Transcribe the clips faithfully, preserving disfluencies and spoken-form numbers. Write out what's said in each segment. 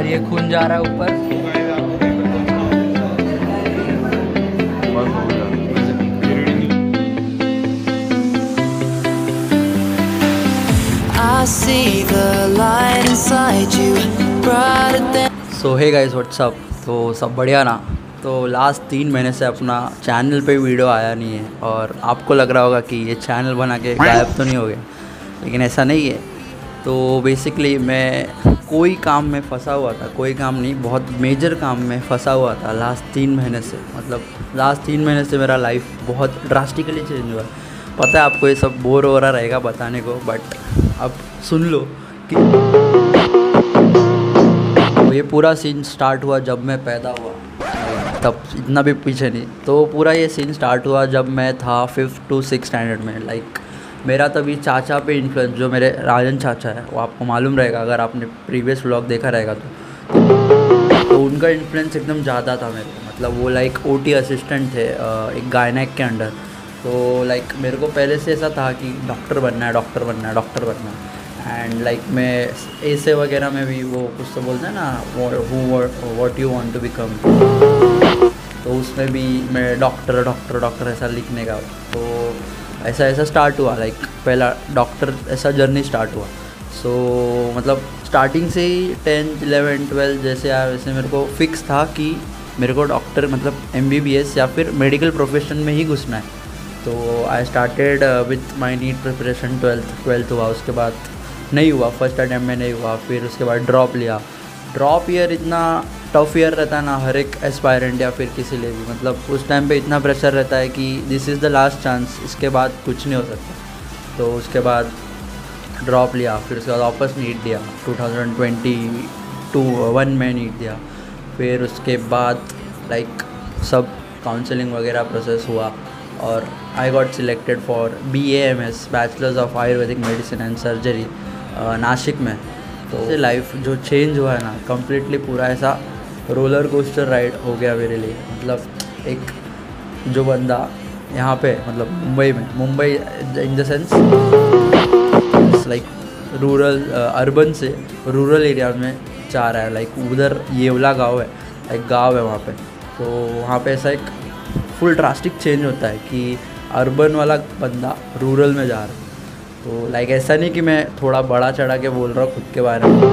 और ये खून जा रहा है ऊपर। So hey guys what's up. तो सब बढ़िया ना। तो लास्ट तीन महीने से अपना चैनल पे वीडियो आया नहीं है और आपको लग रहा होगा कि ये चैनल बना के गायब तो नहीं हो गया, लेकिन ऐसा नहीं है। तो बेसिकली मैं कोई काम में फंसा हुआ था, कोई काम नहीं, बहुत मेजर काम में फंसा हुआ था लास्ट तीन महीने से। मतलब लास्ट तीन महीने से मेरा लाइफ बहुत ड्रास्टिकली चेंज हुआ। पता है आपको ये सब बोर हो रहा रहेगा बताने को, बट अब सुन लो कि तो ये पूरा सीन स्टार्ट हुआ जब मैं पैदा हुआ, तब इतना भी पीछे नहीं। तो पूरा ये सीन स्टार्ट हुआ जब मैं था फिफ्थ टू सिक्स स्टैंडर्ड में। लाइक मेरा तभी चाचा पे इन्फ्लुएंस, जो मेरे राजन चाचा है, वो आपको मालूम रहेगा अगर आपने प्रीवियस व्लॉग देखा रहेगा तो तो उनका इन्फ्लुएंस एकदम ज़्यादा था मेरे। मतलब वो लाइक ओटी असिस्टेंट थे एक गायनेक के अंडर। तो लाइक मेरे को पहले से ऐसा था कि डॉक्टर बनना है, डॉक्टर बनना है, डॉक्टर बनना है। एंड लाइक मैं ऐसे वगैरह में भी वो कुछ तो बोलते हैं ना, who what you want to become, तो उसमें भी मैं डॉक्टर डॉक्टर डॉक्टर ऐसा लिखने का। तो ऐसा ऐसा स्टार्ट हुआ, लाइक पहला डॉक्टर ऐसा जर्नी स्टार्ट हुआ। सो so, मतलब स्टार्टिंग से ही टेंथ इलेवन ट्वेल्थ जैसे आया वैसे मेरे को फिक्स था कि मेरे को डॉक्टर मतलब एम बी बी एस या फिर मेडिकल प्रोफेशन में ही घुसना है। तो I started with my NEET preparation. Twelfth twelfth हुआ, उसके बाद नहीं हुआ, फर्स्ट अटैम्प्ट में नहीं हुआ। फिर उसके बाद ड्रॉप लिया। ड्रॉप ईयर इतना टफ ईयर रहता है ना हर एक एस्पायरेंट या फिर किसी लिए भी। मतलब उस टाइम पे इतना प्रेशर रहता है कि this is the last chance, इसके बाद कुछ नहीं हो सकता। तो उसके बाद ड्रॉप लिया, फिर उसके बाद वापस नीट दिया। Two thousand twenty two one में नीट दिया। फिर उसके बाद लाइक सब काउंसलिंग वगैरह प्रोसेस हुआ और I got selected for B A M S, bachelors of Ayurvedic medicine and surgery, Nashik में। तो लाइफ जो चेंज हुआ है ना कम्प्लीटली, पूरा ऐसा रोलर कोस्टर राइड हो गया मेरे लिए। मतलब एक जो बंदा यहाँ पे मतलब मुंबई में, Mumbai in the sense like rural urban से रूरल एरिया में जा रहा है। लाइक उधर येवला गांव है, एक गांव है वहाँ पे। तो वहाँ पे ऐसा एक फुल ड्रास्टिक चेंज होता है कि अर्बन वाला बंदा रूरल में जा रहा है। तो लाइक ऐसा नहीं कि मैं थोड़ा बड़ा चढ़ा के बोल रहा हूँ खुद के बारे में,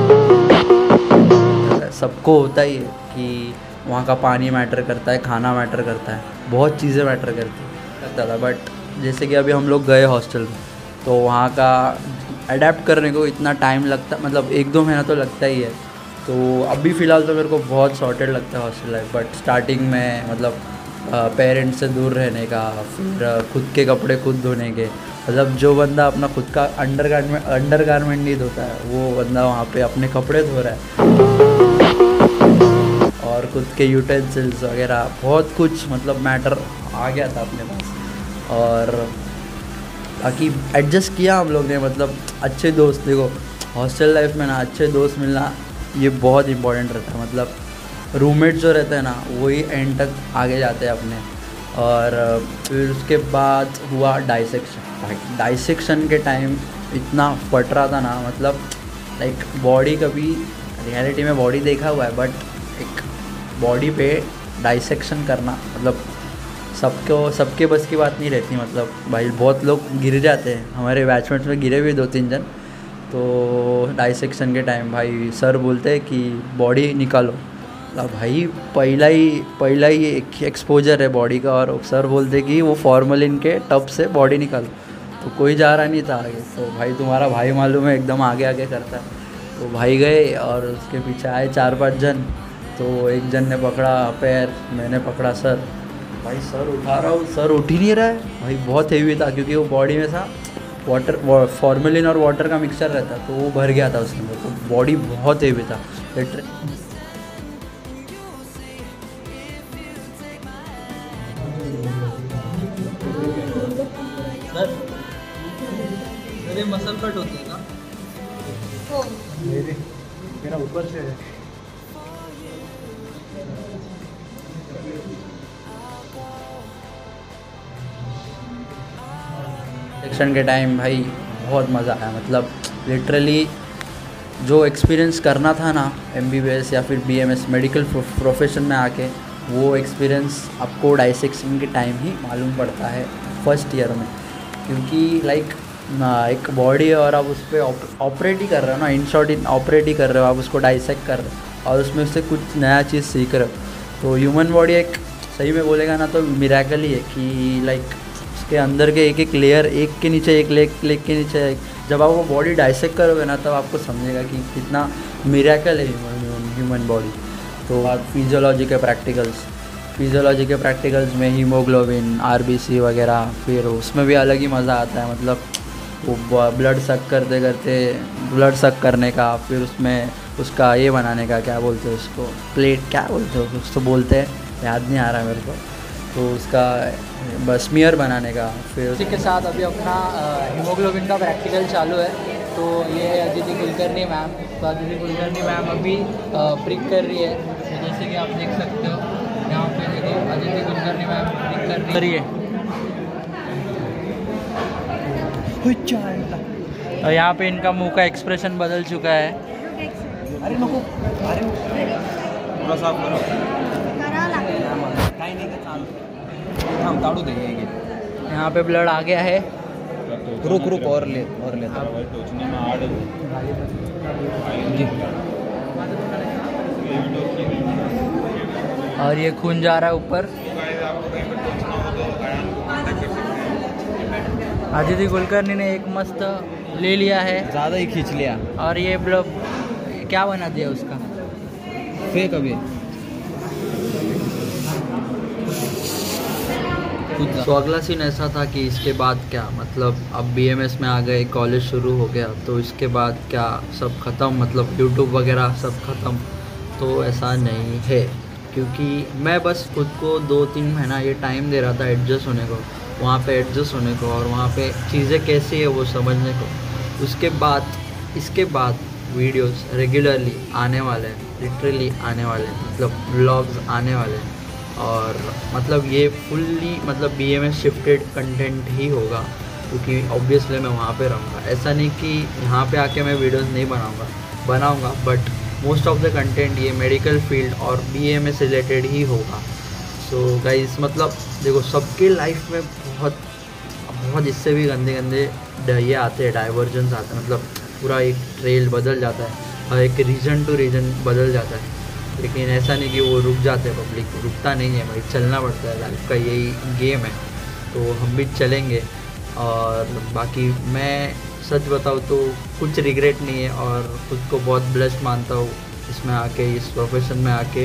सबको होता ही है कि वहाँ का पानी मैटर करता है, खाना मैटर करता है, बहुत चीज़ें मैटर करती लगता था। बट जैसे कि अभी हम लोग गए हॉस्टल में, तो वहाँ का अडेप्ट करने को इतना टाइम लगता, मतलब एक दो महीना तो लगता ही है। तो अभी फ़िलहाल तो मेरे को बहुत सॉर्टेड लगता है हॉस्टल लाइफ। बट स्टार्टिंग में मतलब पेरेंट्स से दूर रहने का, फिर खुद के कपड़े खुद धोने के, मतलब जो बंदा अपना खुद का अंडर गारमेंट अंडर गारमेंट नहीं धोता है, वो बंदा वहाँ पे अपने कपड़े धो रहा है। और खुद के यूटेंसिल्स वगैरह बहुत कुछ मतलब मैटर आ गया था अपने पास। और बाकी एडजस्ट किया हम लोग ने। मतलब अच्छे दोस्त, देखो हॉस्टल लाइफ में ना अच्छे दोस्त मिलना ये बहुत इंपॉर्टेंट रहता है। मतलब रूममेट जो रहते हैं ना वही एंड तक आगे जाते हैं अपने। और फिर उसके बाद हुआ डाइसेक्शन। डाइसेक्शन के टाइम इतना फट रहा था ना, मतलब लाइक बॉडी, कभी रियलिटी में बॉडी देखा हुआ है बट एक बॉडी पे डाइसेक्शन करना मतलब सबको सबके बस की बात नहीं रहती। मतलब भाई बहुत लोग गिर जाते हैं, हमारे बैचमेट्स में गिरे भी दो तीन जन। तो डाइसेक्शन के टाइम भाई सर बोलते हैं कि बॉडी निकालो। भाई पहला ही पहला ही एक एक्सपोजर है बॉडी का, और सर बोलते कि वो फॉर्मलिन के टब से बॉडी निकालो। तो कोई जा रहा नहीं था आगे। तो भाई तुम्हारा भाई मालूम है एकदम आगे आगे करता है। तो भाई गए और उसके पीछे आए चार पांच जन। तो एक जन ने पकड़ा पैर, मैंने पकड़ा सर। भाई सर उठा रहा हूँ, सर उठ ही नहीं रहा है। भाई बहुत हेवी था क्योंकि वो बॉडी में था वाटर, फॉर्मेलिन और वाटर का मिक्सचर रहता, तो वो भर गया था उसके अंदर। तो बॉडी बहुत हेवी था। मेरे मसल कट होते हैं ना, हो मेरे मेरा ऊपर से है। सेक्शन के टाइम भाई बहुत मज़ा आया। मतलब लिटरली जो एक्सपीरियंस करना था ना एम बी बी एस या फिर B M S medical profession में आके, वो एक्सपीरियंस आपको डाइसेक्शन के टाइम ही मालूम पड़ता है फर्स्ट ईयर में। क्योंकि लाइक ना एक बॉडी है और आप उस पर ऑपरेट ही कर रहे हो ना, इन शॉर्ट इन ऑपरेट ही कर रहे हो, आप उसको डाइसेक्ट कर रहे हो और उसमें से कुछ नया चीज़ सीख रहे हो। तो ह्यूमन बॉडी एक सही में बोलेगा ना तो मिरेकल ही है कि लाइक उसके अंदर के एक एक लेयर, एक के नीचे एक लेग लेग के नीचे एक, जब आप वो बॉडी डाइसेक्ट करोगे ना तब आपको समझेगा कि कितना मिरेकल है ह्यूमन ह्यूमन बॉडी। तो आप फिजियोलॉजी के प्रैक्टिकल्स फिजियोलॉजी के प्रैक्टिकल्स में हीमोग्लोबिन, आरबीसी वगैरह, फिर उसमें भी अलग ही मज़ा आता है। मतलब वो ब्लड सक करते करते ब्लड सक करने का, फिर उसमें उसका ये बनाने का, क्या बोलते हैं उसको, प्लेट क्या बोलते हैं उसको बोलते हैं, याद नहीं आ रहा मेरे को। तो उसका बस स्मीयर बनाने का। फिर उसी के साथ अभी अपना हीमोग्लोबिन का प्रैक्टिकल चालू है। तो ये अदिति कुलकर्णी मैम, तो अदिति कुलकर्णी मैम अभी प्रिक कर रही है। तो जैसे कि आप देख सकते हो यहाँ पे देखो अदिति कुलकर्णी मैम प्रिक कर रही है। और यहाँ पे इनका मुंह का एक्सप्रेशन बदल चुका है। अरे नको, अरे पूरा साफ करो, काही नाही का चालू थांब ताड़ू दे ये यहाँ पे ब्लड आ गया है। रुक रुक और ले और ले टोचने में आड़ और ये खून जा रहा है ऊपर। अदिति कुलकर्णी ने एक मस्त ले लिया है, ज़्यादा ही खींच लिया और ये ब्लड क्या बना दिया उसका, फेंक अभी। तो अगला सीन ऐसा था कि इसके बाद क्या, मतलब अब बी एम एस में आ गए, कॉलेज शुरू हो गया, तो इसके बाद क्या सब ख़त्म, मतलब यूट्यूब वगैरह सब ख़त्म। तो ऐसा नहीं है, क्योंकि मैं बस खुद को दो तीन महीना ये टाइम दे रहा था एडजस्ट होने को, वहाँ पे एडजस्ट होने को और वहाँ पे चीज़ें कैसी है वो समझने को। उसके बाद इसके बाद वीडियोस रेगुलरली आने वाले हैं, लिटरली आने वाले हैं, मतलब व्लॉग्स आने वाले हैं। और मतलब ये फुल्ली मतलब B M S shifted content ही होगा, क्योंकि ऑब्वियसली मैं वहाँ पे रहूँगा। ऐसा नहीं कि यहाँ पे आके मैं वीडियोस नहीं बनाऊँगा, बनाऊँगा, but most of the content ये मेडिकल फील्ड और बी एम एस रिलेटेड ही होगा। सो so गाइस, मतलब देखो सबके लाइफ में बहुत बहुत इससे भी गंदे गंदे ये आते हैं, डाइवर्जन्स आते हैं, मतलब पूरा एक ट्रेल बदल जाता है और एक रीजन टू रीजन बदल जाता है। लेकिन ऐसा नहीं कि वो रुक जाते हैं, पब्लिक रुकता नहीं है भाई, चलना पड़ता है, लाइफ का यही गेम है। तो हम भी चलेंगे। और बाकी मैं सच बताऊँ तो कुछ रिग्रेट नहीं है और खुद को बहुत ब्लेस्ड मानता हूँ इसमें आके, इस प्रोफेशन में आके।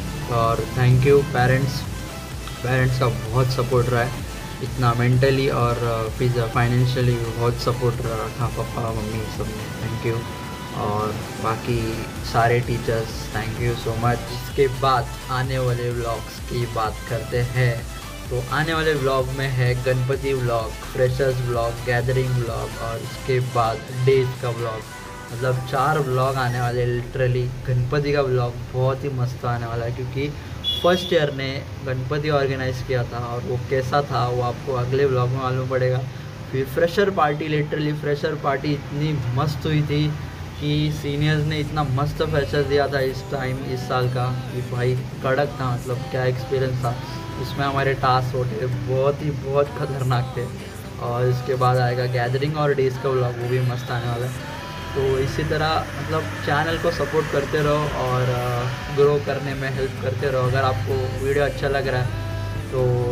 और थैंक यू पेरेंट्स, पेरेंट्स का बहुत सपोर्ट रहा है, इतना मेंटली और फिर फाइनेंशियली बहुत सपोर्ट रहा था पापा मम्मी सब ने, थैंक यू। और बाकी सारे teachers thank you so much. इसके बाद आने वाले व्लॉग्स की बात करते हैं। तो आने वाले व्लॉग में है Ganpati vlog, freshers vlog, gathering vlog और इसके बाद डेज का व्लॉग, मतलब चार व्लॉग आने वाले। लिटरली गणपति का व्लॉग बहुत ही मस्त आने वाला है, क्योंकि फर्स्ट ईयर ने गणपति ऑर्गेनाइज़ किया था और वो कैसा था वो आपको अगले व्लॉग में मालूम पड़ेगा। फिर fresher party, literally fresher party इतनी मस्त हुई थी कि सीनियर्स ने इतना मस्त फ्रेशर दिया था इस टाइम, इस साल का, कि भाई कड़क था, मतलब क्या एक्सपीरियंस था। इसमें हमारे टास्क होते बहुत ही बहुत खतरनाक थे। और इसके बाद आएगा गैदरिंग और डेज का व्लॉग, वो भी मस्त आने वाला है। तो इसी तरह मतलब चैनल को सपोर्ट करते रहो और ग्रो करने में हेल्प करते रहो। अगर आपको वीडियो अच्छा लग रहा है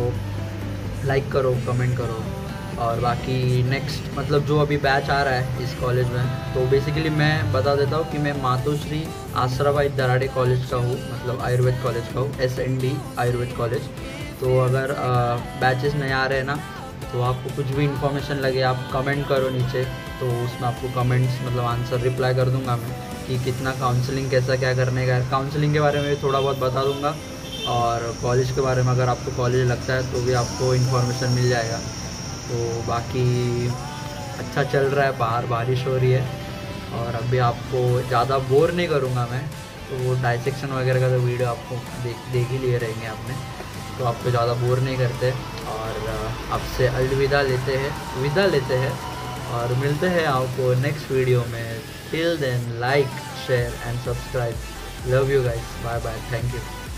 तो लाइक करो, कमेंट करो। और बाकी नेक्स्ट मतलब जो अभी बैच आ रहा है इस कॉलेज में, तो बेसिकली मैं बता देता हूँ कि मैं मातोश्री आसराबाई दराड़े कॉलेज का हूँ, मतलब आयुर्वेद कॉलेज का हूँ, S N D Ayurveda college. तो अगर बैचेस नहीं आ रहे हैं ना, तो आपको कुछ भी इन्फॉर्मेशन लगे आप कमेंट करो नीचे, तो उसमें आपको कमेंट्स मतलब आंसर रिप्लाई कर दूंगा मैं कि कितना काउंसलिंग कैसा क्या करने का है। काउंसलिंग के बारे में भी थोड़ा बहुत बता दूंगा और कॉलेज के बारे में अगर आपको कॉलेज लगता है तो भी आपको इन्फॉर्मेशन मिल जाएगा। तो बाकी अच्छा चल रहा है, बाहर बारिश हो रही है और अभी आपको ज़्यादा बोर नहीं करूँगा मैं, तो वो डाइसेक्शन वगैरह का तो वीडियो आपको देख देख ही लिए रहेंगे आपने, तो आपको ज़्यादा बोर नहीं करते और आपसे अलविदा लेते हैं विदा लेते हैं और मिलते हैं आपको नेक्स्ट वीडियो में. Till then like share and subscribe. Love you guys. Bye bye. Thank you.